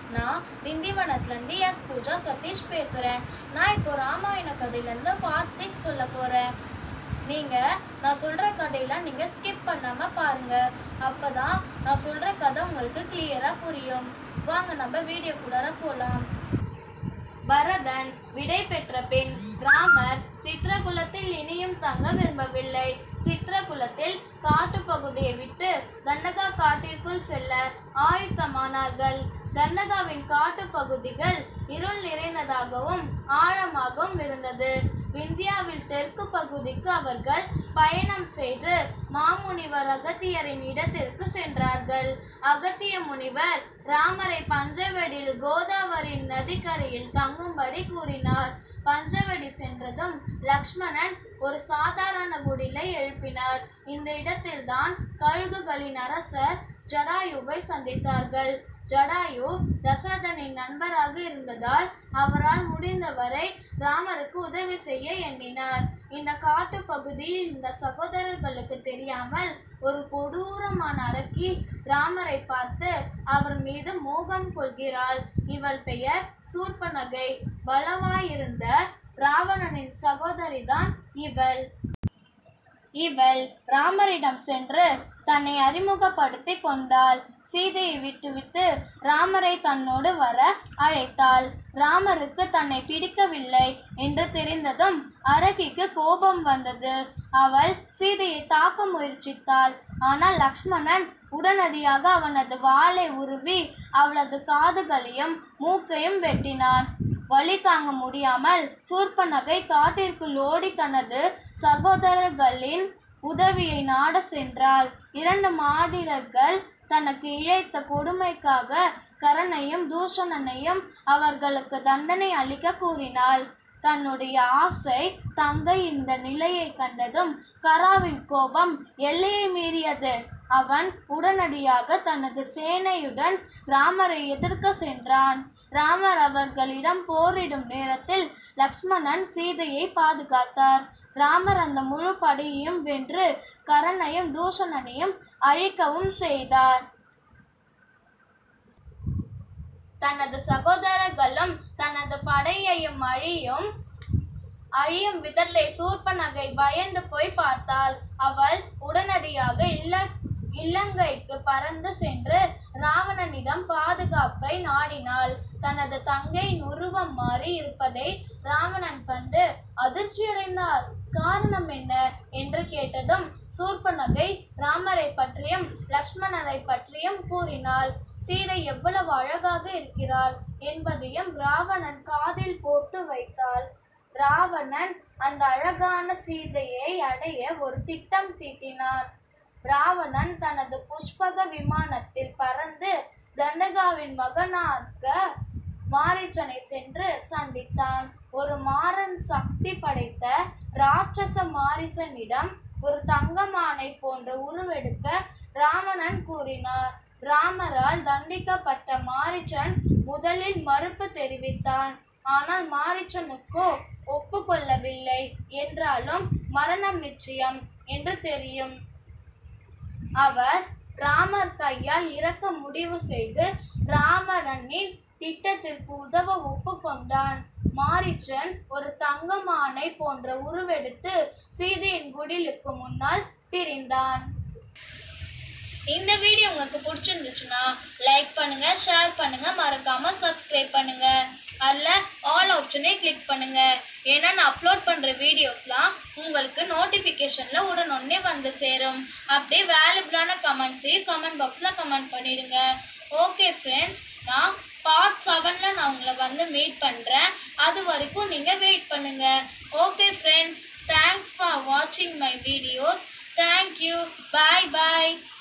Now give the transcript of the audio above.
நான் திண்டிவனத்துலேருந்து எஸ் பூஜா சதீஷ் பேசுகிறேன். நான் இப்போ ராமாயண கதையிலேருந்து பார்ட் 6 சொல்ல போகிறேன். நான் சொல்கிற கதையெல்லாம் நீங்கள் ஸ்கிப் பண்ணாமல் பாருங்கள். அப்போ தான் நான் சொல்கிற கதை உங்களுக்கு கிளியராக புரியும். வாங்க நம்ம வீடியோக்குள்ளார போகலாம். பரதன் விடை பெற்ற பின் ராமர் சித்ரகுலத்தில் இனியும் தங்க விரும்பவில்லை. சித்ரகுலத்தில் காட்டு பகுதியை விட்டு தண்டகா காட்டிற்குள் செல்ல ஆயுத்தமானார்கள். தண்டகாவின் காட்டு பகுதிகள் இருள் நிறைந்ததாகவும் ஆழமாகவும் இருந்தது. விந்தியாவில் தெற்கு பகுதிக்கு அவர்கள் பயணம் செய்து மாமுனிவர் அகத்தியரின் இடத்திற்கு சென்றார்கள். அகத்திய முனிவர் ராமரை பஞ்சவடியில் கோதாவரி நதிக்கரையில் தங்கும்படி கூறினார். பஞ்சவடி சென்றதும் லக்ஷ்மணன் ஒரு சாதாரண குடிலை எழுப்பினார். இந்த இடத்தில்தான் கழுகுகளின் அரசர் ஜடாயுவை சந்தித்தார்கள். ஜடாயு தசரதனின் நண்பராக இருந்ததால் அவரால் முடிந்தவரை ராமருக்கு உதவி செய்ய எண்ணினார். இந்த காட்டு பகுதியில் இந்த சகோதரர்களுக்கு தெரியாமல் ஒரு கொடூரமான அரக்கி ராமரை பார்த்து அவர் மீது மோகம் கொள்கிறாள். இவள் பெயர் சூர்பனகை. பலவாயிருந்த ராவணனின் சகோதரிதான் இவள் ராமரிடம் சென்று தன்னை அறிமுகப்படுத்தி கொண்டாள். சீதையை விட்டுவிட்டு ராமரை தன்னோடு வர அழைத்தாள். ராமருக்கு தன்னை பிடிக்கவில்லை என்று தெரிந்ததும் அரகிக்கு கோபம் வந்தது. அவள் சீதையை தாக்க முயற்சித்தாள். ஆனால் லக்ஷ்மணன் உடனடியாக அவனது வாளை உருவி அவளது காதுகளையும் மூக்கையும் வெட்டினான். வலி தாங்க முடியாமல் சூர்பனகை காட்டிற்குள் ஓடி தனது சகோதரர்களின் உதவியை நாட சென்றாள். 2 மாடிலர்கள் தனக்கு இழைத்த கொடுமைக்காக கரணையும் தூஷணனையும் அவர்களுக்கு தண்டனை அளிக்க கூறினாள். தன்னுடைய ஆசை தங்கை இந்த நிலையை கண்டதும் கராவின் கோபம் எல்லையை மீறியது. அவன் உடனடியாக தனது சேனையுடன் ராமரை எதிர்க்க சென்றான். ராமர் அவர்களிடம் போரிடும் நேரத்தில் லக்ஷ்மணன் சீதையை பாதுகாத்தார். ராமர் அந்த முழு படையையும் வென்று கரணையும் தூஷணனையும் அழிக்கவும் செய்தார். தனது சகோதரர்களும் தனது படையையும் அழியும் விதத்தை சூர்பனகை பயந்து போய் பார்த்தாள். அவள் உடனடியாக இலங்கைக்கு பறந்து சென்று ராவணனிடம் பாதுகாப்பை நாடினாள். தனது தங்கையின் உருவம் மாறி இருப்பதை ராவணன் கண்டு அதிர்ச்சியடைந்தார். காரணம் என்ன என்று கேட்டதும் சூர்பனகை ராமரை பற்றியும் லக்ஷ்மணரை பற்றியும் கூறினாள். சீதை எவ்வளவு அழகாக இருக்கிறாள் என்பதையும் ராவணன் காதில் போட்டு வைத்தாள். ராவணன் அந்த அழகான சீதையை அடைய ஒரு திட்டம் தீட்டினான். ராவணன் தனது புஷ்பக விமானத்தில் பறந்து தண்டகாவின் மகனாக மாரீச்சனை சென்று சந்தித்தான். ஒரு மாறன் சக்தி படைத்த ராட்சச மாரீசனிடம் ஒரு தங்கமானை போன்ற உருவெடுக்க ராவணன் கூறினார். ராமரால் தண்டிக்கப்பட்ட மாரீச்சன் முதலில் மறுப்பு தெரிவித்தான். ஆனால் மாரீச்சனுக்கோ ஒப்புக்கொள்ளவில்லை. என்றாலும் மரணம் நிச்சயம் என்று தெரியும். அவர் ராமர் கையால் இறக்க முடிவு செய்து ராவணனின் திட்டத்திற்கு உதவ ஒப்புக்கொண்டான். மாரீச்சன் ஒரு தங்கமானை போன்ற உருவெடுத்து சீதையின் குடிலுக்கு முன்னால் திரிந்தான். இந்த வீடியோ உங்களுக்கு பிடிச்சிருந்துச்சுன்னா லைக் பண்ணுங்க, ஷேர் பண்ணுங்க, மறக்காம சப்ஸ்கிரைப் பண்ணுங்க. அதில் ஆல் ஆப்ஷனே கிளிக் பண்ணுங்க. ஏன்னா நான் அப்லோட் பண்ணுற வீடியோஸ்லாம் உங்களுக்கு நோட்டிஃபிகேஷனில் உடனே வந்து சேரும். அப்படியே வேல்யூபிளான கமெண்ட்ஸையும் கமெண்ட் பாக்ஸில் கமெண்ட் பண்ணிடுங்க. ஓகே ஃப்ரெண்ட்ஸ், நான் பார்ட் 7ல் நான் உங்களை மீட் பண்ணுறேன். அது வரைக்கும் நீங்கள் வெயிட் பண்ணுங்கள். ஓகே ஃப்ரெண்ட்ஸ், தேங்க்ஸ் ஃபார் வாட்சிங் my videos. Thank you. Bye bye.